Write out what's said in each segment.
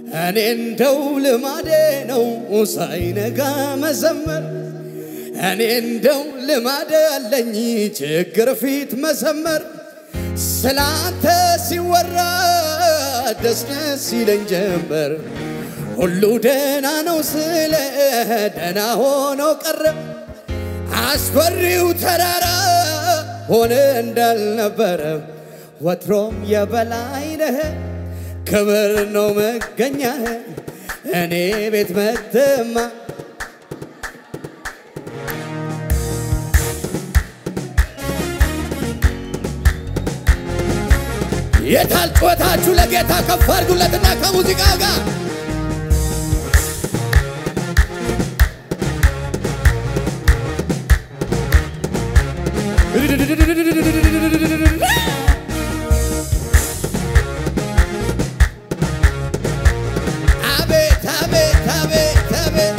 أنا ندول مادينو وساينغا مزمر أنا ندول مادلني تجرفيت مزمر سلانتا سيورا دسنسي لنجمر ሁሉ ደና ነው ስለ ደና ሆኖ ቀረ አስፈሪው ተራራ ሆነ እንዳልነበረ ወትሮም የበላይ ነህ ክብር ነው መገኛህ እኔ ቤት መተማ የታል ጮታችሁ ለጌታ ከፍ አድርጉለትና ከሙዚቃው ጋር አቤት አቤት አቤት አቤት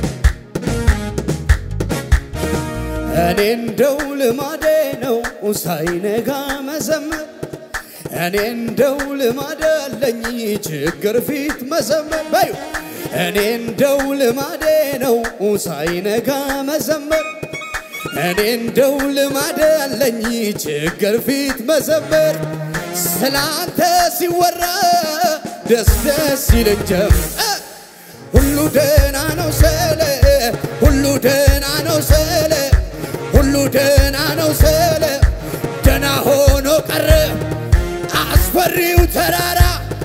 እኔ እንደው ልማዴ ነው ሳይነጋ መዘመር እኔ እንደው ልማድ አለኝ ችግር ፊት መዘመር ባዩ እኔ እንደው ልማዴ ነው ሳይነጋ መዘመር እኔ እንደው ልማድ አለኝ ችግር ፊት መዘመር ስላንተ ሲወራ ደስ ደስ ይለኛል ሁሉ ደና ነው ስለ ሁሉ ደና ነው ስለ ሁሉ ደና ነው ስለ ደና ሆኖ ቀረ አስፈሪው ተራራ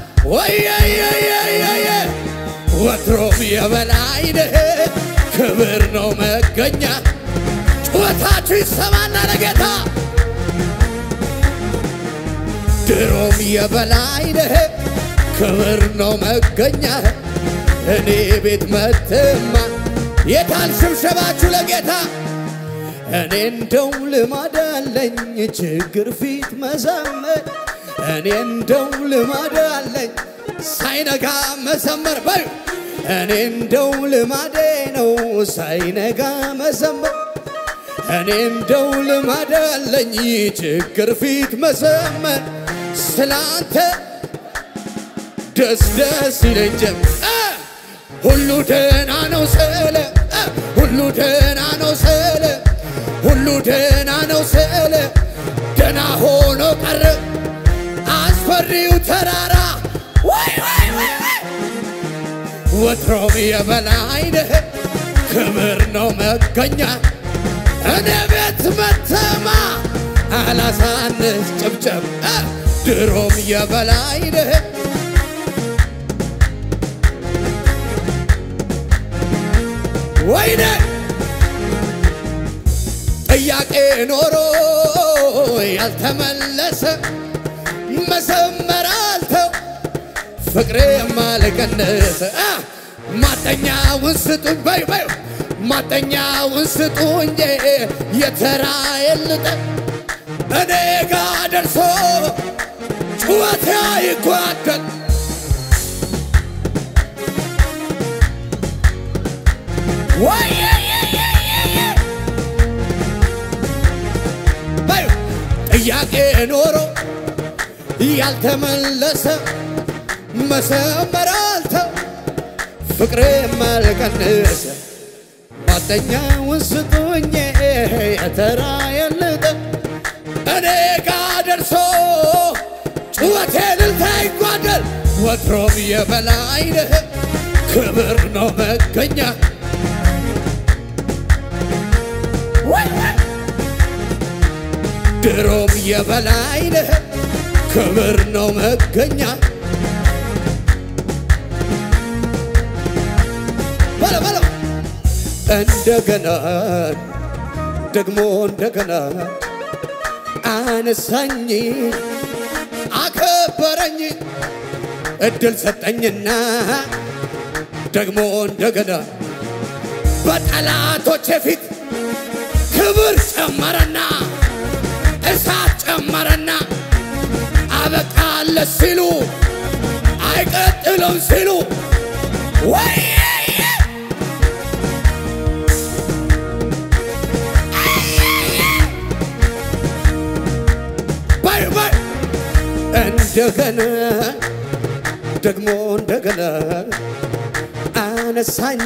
ወየየየየ ወትሮም የበላይ ነህ ክብር ነው መገኛ ጩኸታችሁ ይሰማና ለጌታ ድሮም የበላይ ነህ ክብር ነው መገኛ እኔ ቤት መተማ የታል ሽብሸባችሁ ለጌታ እኔ እንደው ልማድ አለኝ ችግር ፊት መዘመር እኔ እንደው ልማድ አለኝ ሳይነጋ መዘመር ባዩ እኔ እንደው ልማዴ ነው ሳይነጋ መዘመር እኔ እንደው ልማድ አለኝ ችግር ፊት መዘመር ስላንተ ደስ ደስ ይለኛል ሁሉ ደና ነው ስለ ሁሉ ደና ነው ስለ ሁሉ ደና ነው ስለ ደና ሆኖ ቀረ አስፈሪው ተራራ ወይ ወይ ወይ ወትሮም የበላይ ነህ ክብር ነው መገኛ እኔ ቤት መተማ አላሳንስ ጭብጨብ ድሮም የበላይ ነህ ወይኔ ጥያቄ ኖሮ ያልተመለሰ መዘመር አልተው ፍቅሬ ማልቀነሰ ማጠኛውን ስጡኝ በይ በይ ማጠኛውን ስጡኝ የተራዬን ልጠን እኔ ጋ ደርሶ ጩኸቴ አይጓደል በይ ጥያቄ ኖሮ ያልተመለሰ መዘመር አልተው ፍቅሬ ማልቀነሰ ማጠኛውን ስጡኝ የተራዬን ልጠን እኔ ጋ ደርሶ ጩኸቴ እልልታ አይጓደል ወትሮም የበላይ ነህ ክብር ነው መገኛ ድሮም የበላይ ነህ ክብር ነው መገኛ በለው በለው እንደገና ደግሞ እንደገና አነሳኝ አከበረኝ እድል ሰጠኝና ደግሞ እንደገና በጠላቶቼ ፊት ክብር ጨመረና እሳት ጨመረና አበቃለት ሲሉ አይቀጥሉም ሲሉ ወይ ባይ ባይ እንደገና ደግሞ እንደገና አነሳኝ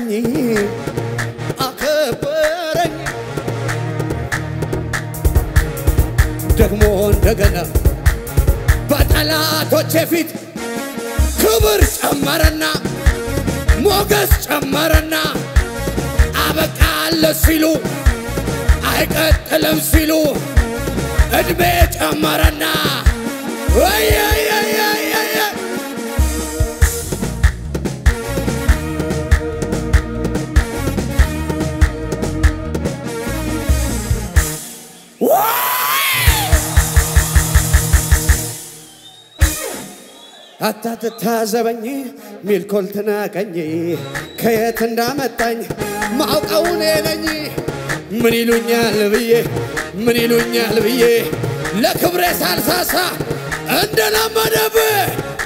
አከበረኝ ደግሞ እንደገና በጠላቶቼ ፊት ክብር ጨመረና ሞገስ ጨመረና አበቃለ ሲሉ አይቀጥልም ሲሉ እድሜ ጨመረና አታትታዘበኝ ሚልኮል ተናቀኝ ከየት እንዳመጣኝ ማውቀው ነኝ ምን ይሉኛል ብዬ ለክብሬ ሳልሳሳ እንደለመደብህ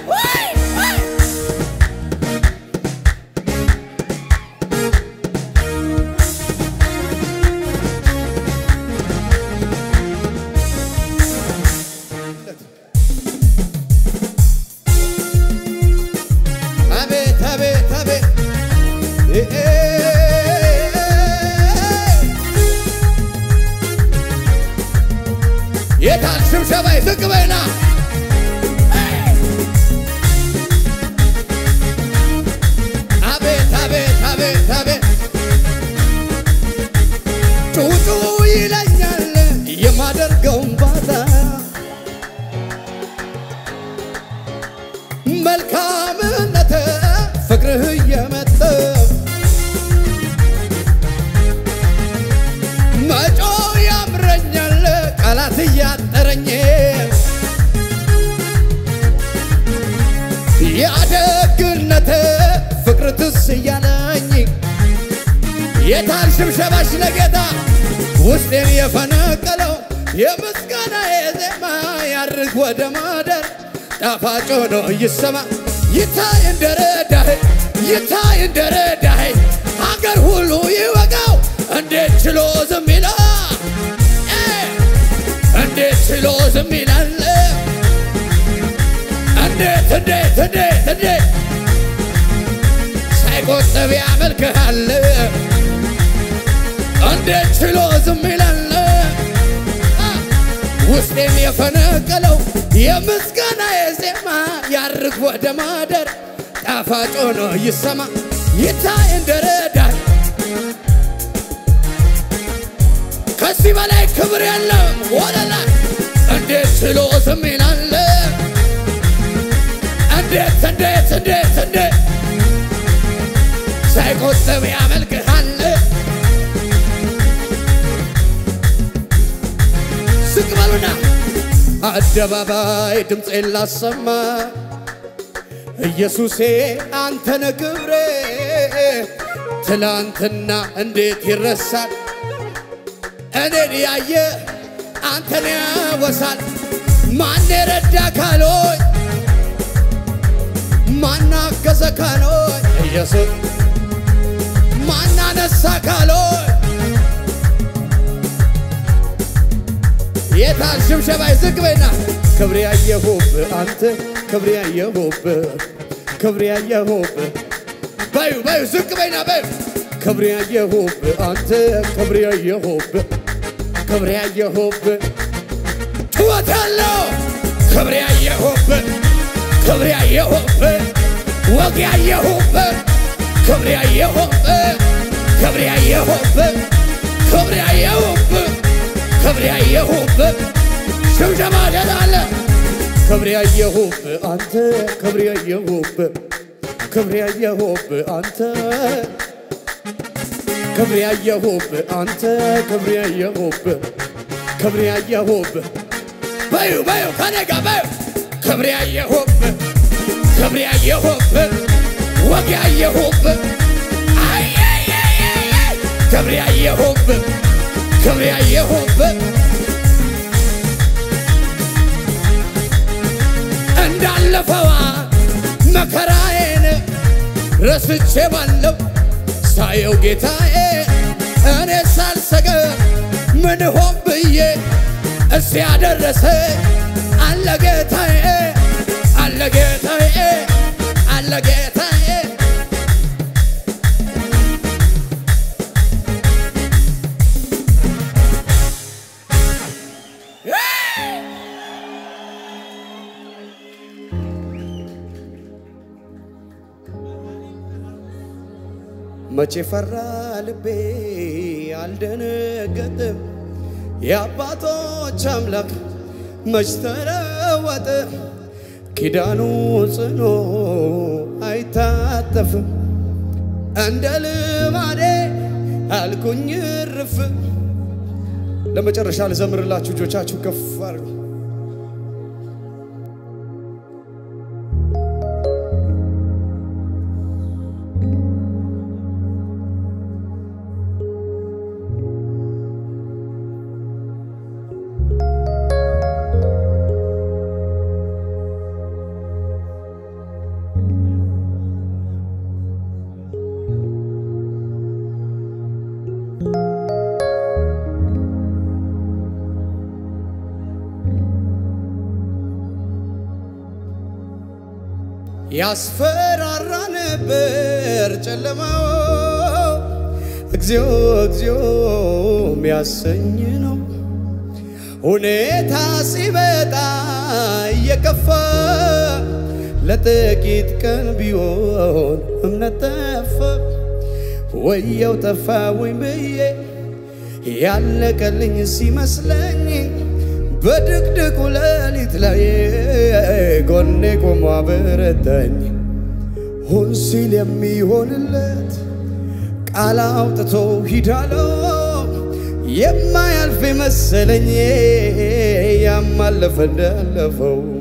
የታል ሽብሸባይ ዝቅ በይና አቤት አቤት አቤት አቤት ጩጩ ይለኛል የማደርገውን ባታ መልካምነት ፍቅርህ እየመጣ መጮ ያምረኛል ቃላት እያጠረኝ ያደግነት ፍቅር ትስ እያለኝ የታል ሽብሸባሽ ለጌታ ውስጤን የፈነቀለው የምስጋናዬ ዜማ ያርግ ወደ ማደር ጣፋጭ ሆኖ ይሰማ ይታይ እንደረዳህ ሀገር ሁሉ ይወጋው እንዴት ችሎ ዝም ይላል እንዴት ችሎ ዝም ይላል እንዴት ሳይቆጥብ ያመልክሃል እንዴት ችሎ ዝም ይላል ውስጤን የፈነቀለው የምስጋናዬ ዜማ ያርግ ወደ ማደር ጣፋጭ ሆኖ ይሰማ ይታይ እንደረዳህ ከዚህ በላይ ክብር የለም ወለላ እንዴት ችሎ ዝም ይላል እንዴት ሳይቆጥብ ያመልክሃል ዝቅ በሉና አደባባይ ድምፄን ላሰማ ኢየሱሴ አንተነ ክብሬ ትላንትና እንዴት ይረሳል እኔን ያየ አንተን ያወሳል ማን ረዳ ካሎኝ ማን አገዘ ካሎኝ ኢየሱስ ማን አነሳ ካሎኝ የታል ሽብሸባይ ዝቅ በይና ክብሬ ያየሁብህ አንተ ክብሬ ያየሁብህ በዩ ዝቅ በይና በዩ ክብሬ ያየሁብህ አንተ ክብሬ ያየሁብህ ጩኸት ያለው ክብሬ ያየሁብህ ወግ ያየሁብህ ክብሬ ያየሁብህ ሽብሸባ ደላለ ክብሬ ያየሁብህ አንተ ክብሬ ያየሁብህ አንተ ክብሬ ያየሁብህ በዩ ከነጋ በዩ ክብሬ ያየሁብህ ወግ ያየሁብህ ክብሬ ያየሁብህ እንዳለፈዋ መከራዬን ረስቼ ባለው ሳየው ጌታዬ እኔ ሳልሰጋ ምን ሆን ብዬ እዚያ ደረሰ አለ ጌታዬ ለጌታዬ መቼ ፈራ ልቤ አልደነገጠም የአባቶች አምላክ መች ተለወጠ ኪዳኑ ጽኑ አይታጠፍም እንደ ልማዴ አልኩኝ እርፍ ለመጨረሻ ልዘምርላችሁ እጆቻችሁ ከፍ አድርጉ ያስፈራራ ነበር ጨለማው እግዚኦ እግዚኦ የሚያሰኝ ነው ሁኔታ ሲመጣ እየከፋ ለጥቂት ቀን ቢሆን እምነት ጠፋ ወየው ጠፋ ወይ ብዬ ያለቀልኝ ሲመስለኝ በድቅድቁ ሌሊት ላይ ጎኔ ቆሞ አበረታኝ ሁን ሲል የሚሆንለት ቃል አውጥቶ ሂዳለው የማያልፍ መሰለኝ ያማለፈ እንዳለፈው